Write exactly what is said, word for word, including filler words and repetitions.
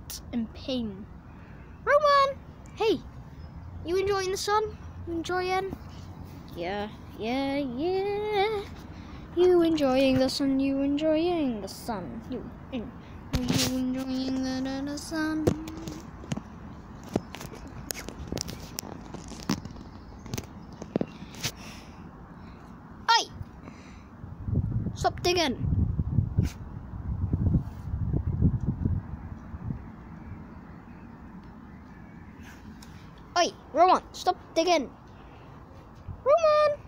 hurt and pain. Roman! Hey! You enjoying the sun? You enjoying? Yeah, yeah, yeah. You enjoying the sun, you enjoying the sun. You, in, you enjoying the, the, the sun. Oi! Stop digging. Oi, Roman, stop digging. Roman!